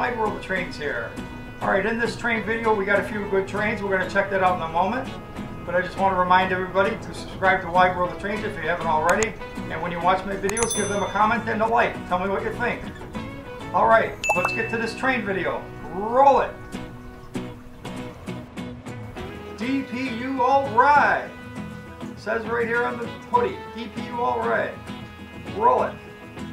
Wide World of Trains here. Alright, in this train video we got a few good trains. We're going to check that out in a moment. But I just want to remind everybody to subscribe to Wide World of Trains if you haven't already. And when you watch my videos, give them a comment and a like. Tell me what you think. Alright, let's get to this train video. Roll it! DPU all right. It says right here on the hoodie, DPU all right. Roll it.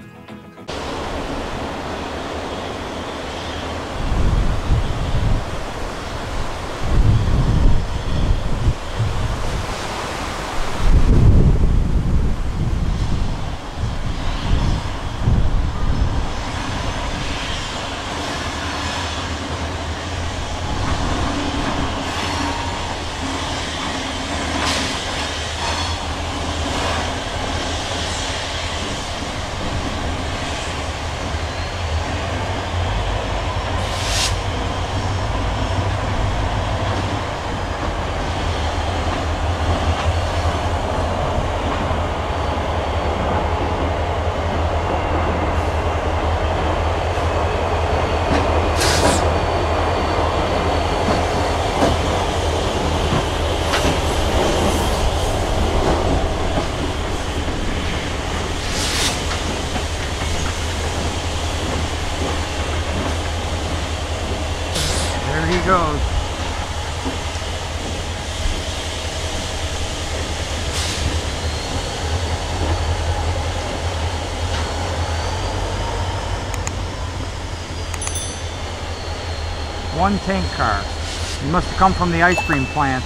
There he goes. One tank car. He must have come from the ice cream plant.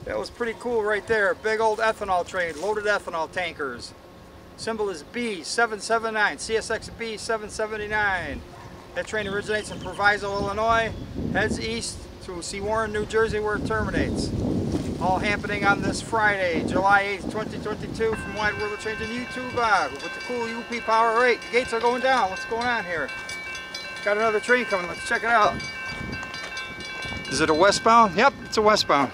That was pretty cool right there. Big old ethanol train, loaded ethanol tankers. Symbol is B779, CSX B779. That train originates in Proviso, Illinois, heads east to Seawarren, New Jersey, where it terminates. All happening on this Friday, July 8th, 2022, from Wide World of Trains and YouTube with the cool UP Power. All right, the gates are going down. What's going on here? Got another train coming. Let's check it out. Is it a westbound? Yep, it's a westbound.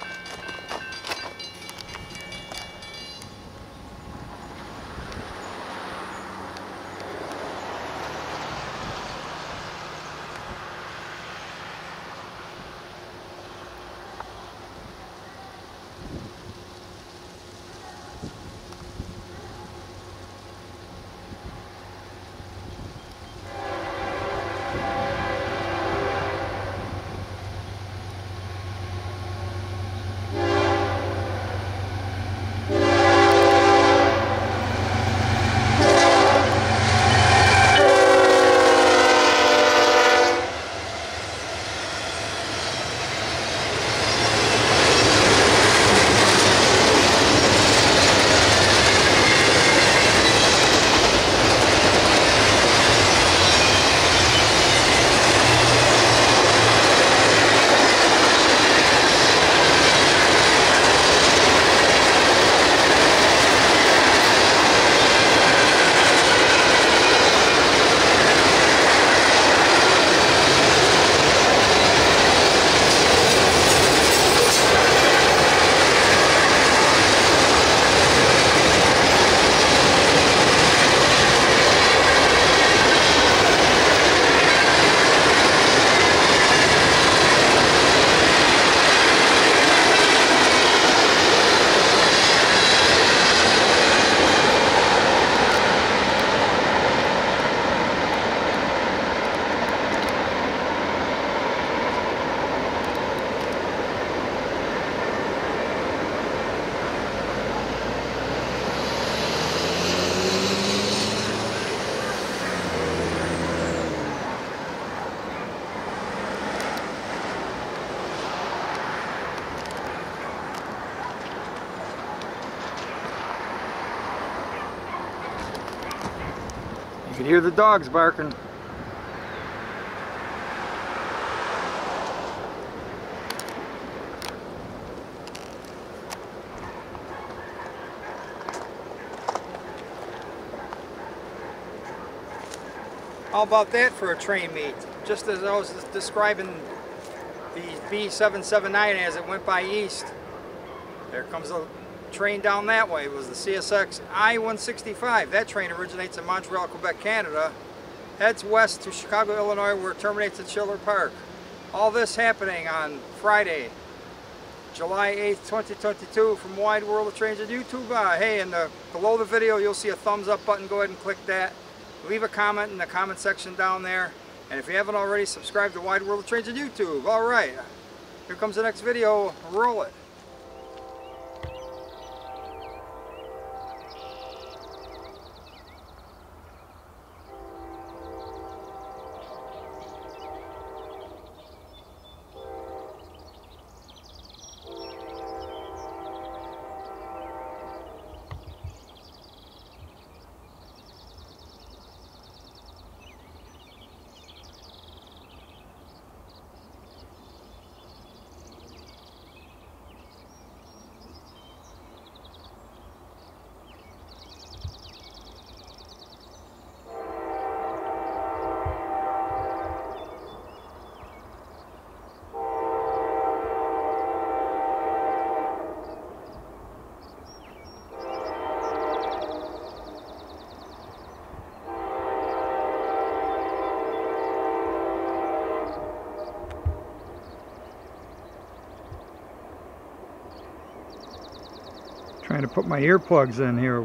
You can hear the dogs barking. How about that for a train meet? Just as I was describing the B779 as it went by east, there comes a train down that way. It was the CSX I-165. That train originates in Montreal, Quebec, Canada, heads west to Chicago, Illinois, where it terminates at Schiller Park. All this happening on Friday, July 8th, 2022, from Wide World of Trains and YouTube. Hey, and below the video you'll see a thumbs up button. Go ahead and click that. Leave a comment in the comment section down there. And if you haven't already, subscribe to Wide World of Trains and YouTube. Alright, here comes the next video. Roll it. Trying to put my earplugs in here.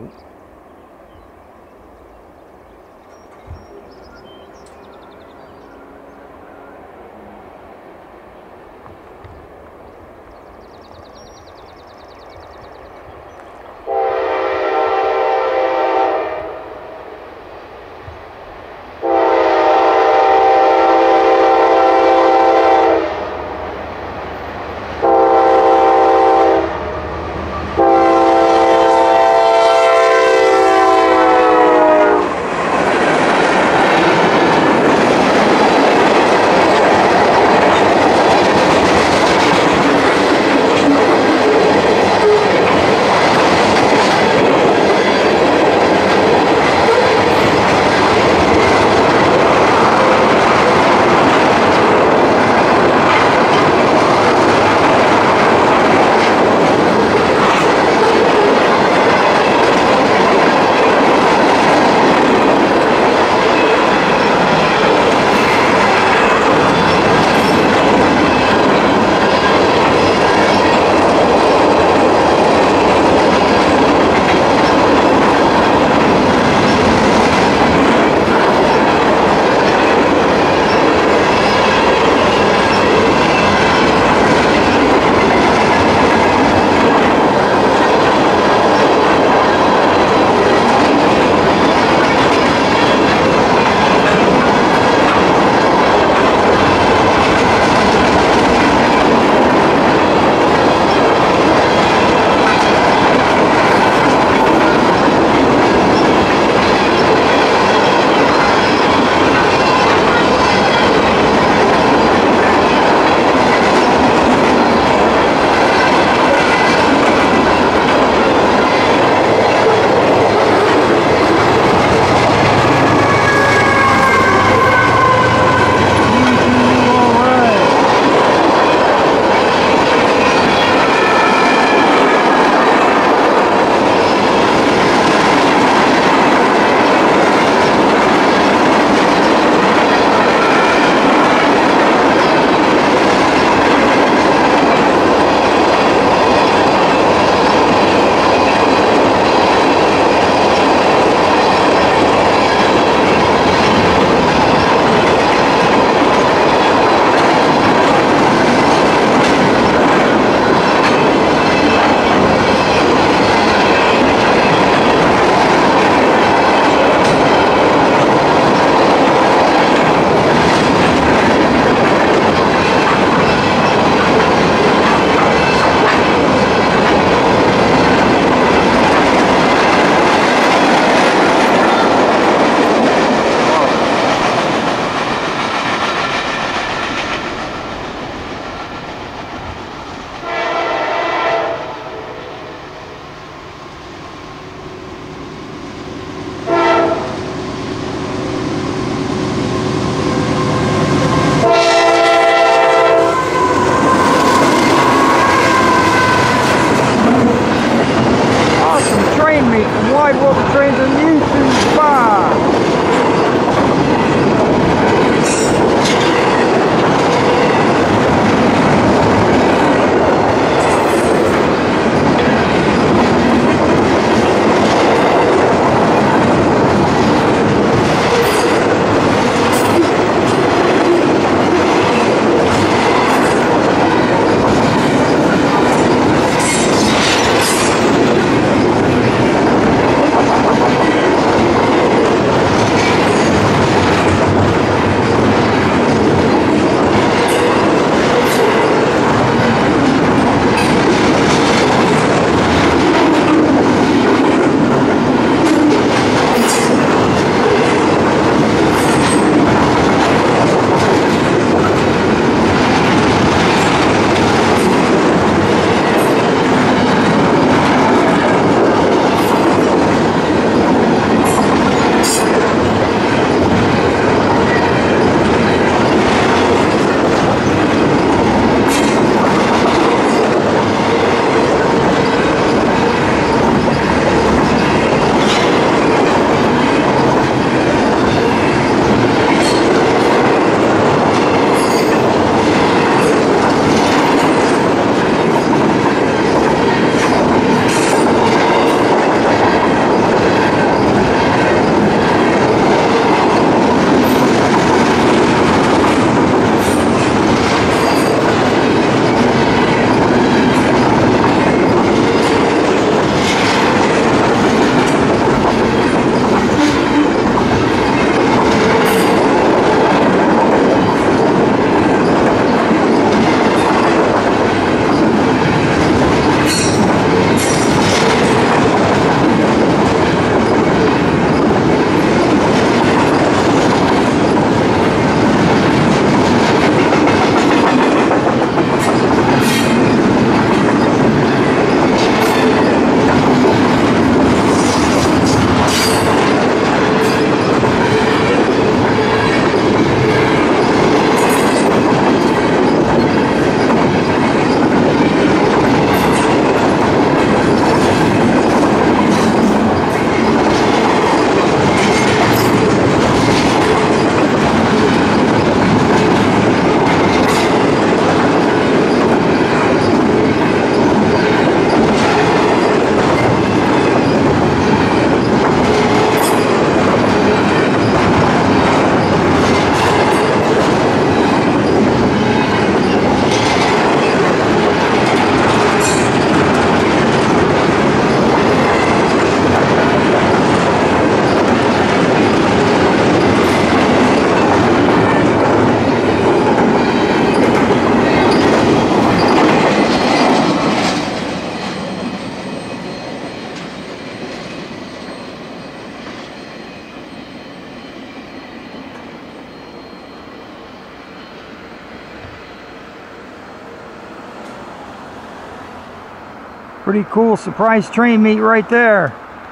Pretty cool surprise train meet right there.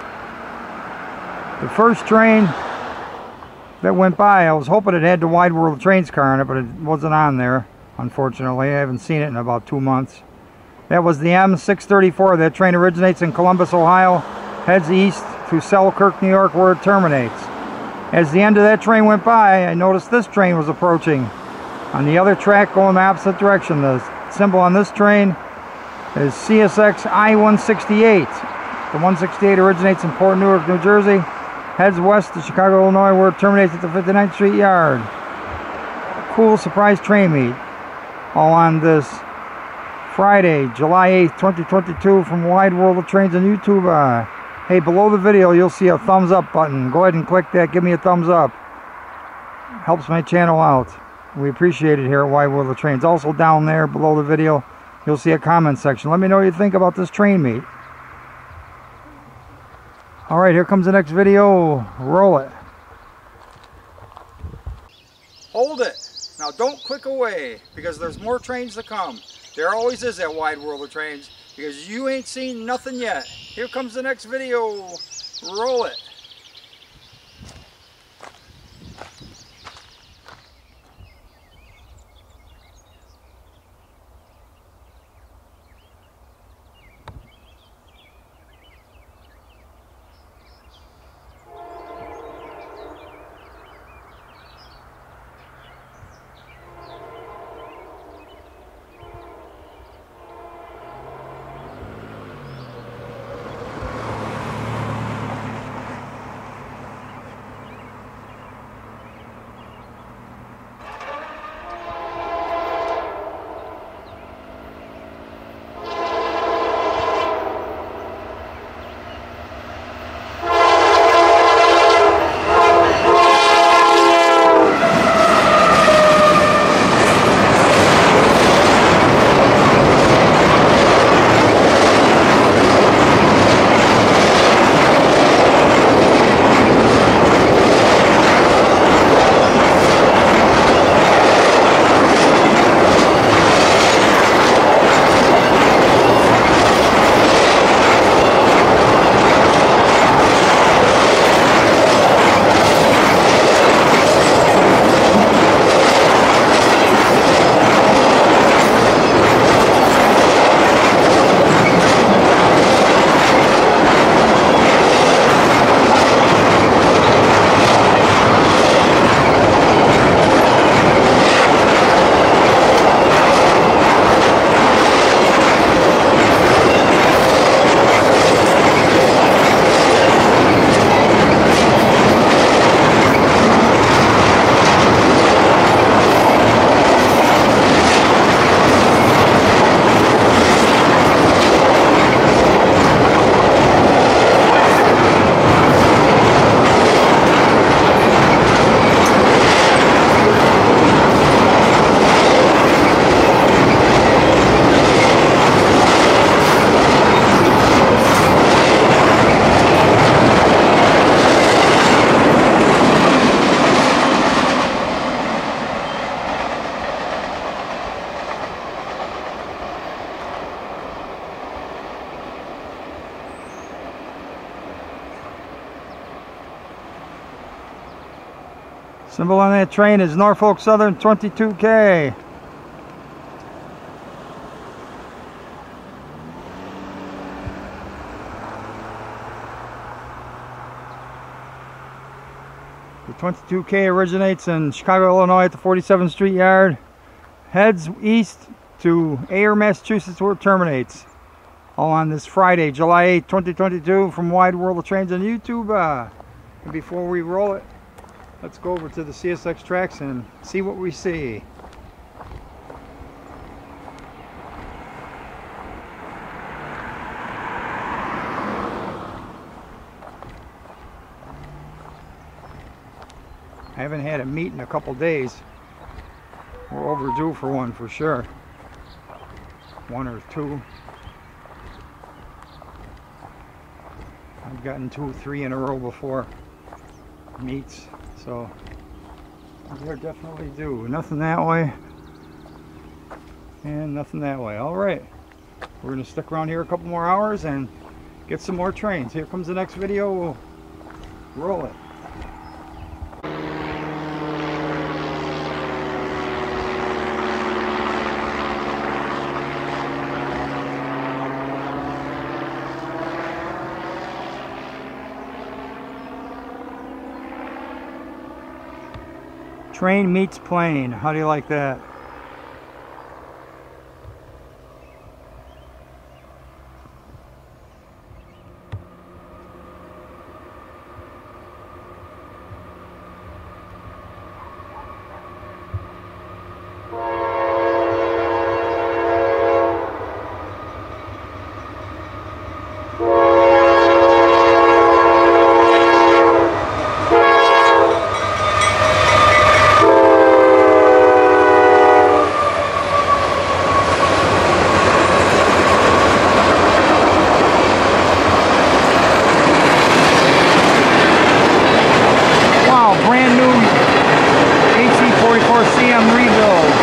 The first train that went by, I was hoping it had the Wide World of Trains car on it, but it wasn't on there, unfortunately. I haven't seen it in about 2 months. That was the M634. That train originates in Columbus, Ohio, heads east to Selkirk, New York, where it terminates. As the end of that train went by, I noticed this train was approaching on the other track going the opposite direction. The symbol on this train is CSX I-168. The 168 originates in Port Newark, New Jersey, heads west to Chicago, Illinois, where it terminates at the 59th Street Yard. Cool surprise train meet. All on this Friday, July 8th, 2022 from Wide World of Trains on YouTube. Hey, below the video you'll see a thumbs up button. Go ahead and click that. Give me a thumbs up. Helps my channel out. We appreciate it here at Wide World of Trains. Also down there below the video you'll see a comment section. Let me know what you think about this train meet. Alright, here comes the next video. Roll it. Hold it. Now don't click away, because there's more trains to come. There always is at Wide World of Trains, because you ain't seen nothing yet. Here comes the next video. Roll it. Symbol on that train is Norfolk Southern 22K. The 22K originates in Chicago, Illinois at the 47th Street Yard. Heads east to Ayer, Massachusetts, where it terminates. All on this Friday, July 8, 2022 from Wide World of Trains on YouTube. And before we roll it, let's go over to the CSX tracks and see what we see. I haven't had a meet in a couple days. We're overdue for one for sure. One or two. I've gotten 2 or 3 in a row before meets, so they're definitely due. Nothing that way and nothing that way. All right, We're going to stick around here a couple more hours and get some more trains. Here comes the next video. We'll roll it. Train meets plane. How do you like that? AC44CM Rebuilt.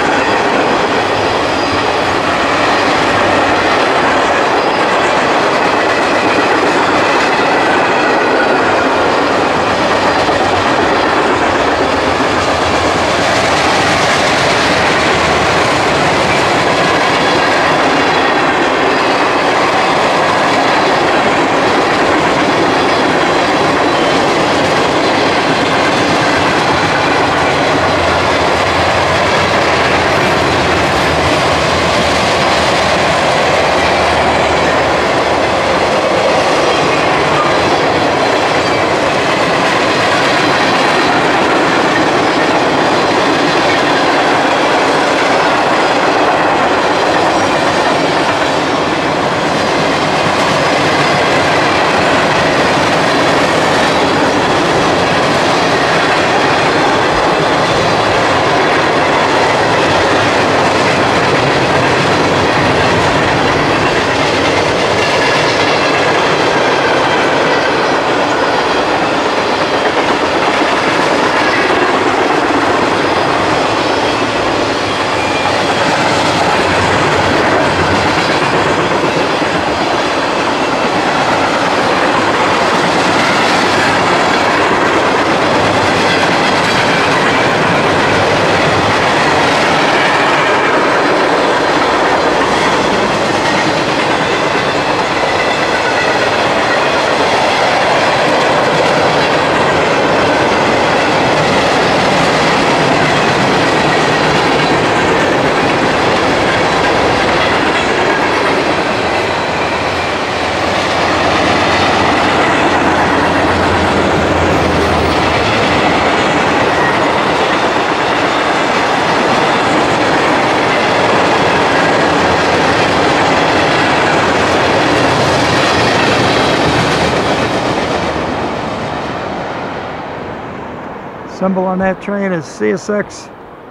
Symbol on that train is CSX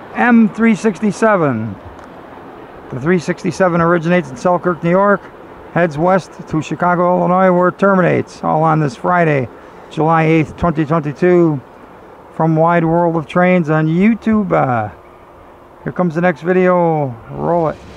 M367. The 367 originates in Selkirk, New York, heads west to Chicago, Illinois, where it terminates, all on this Friday, July 8th, 2022, from Wide World of Trains on YouTube. Here comes the next video. Roll it.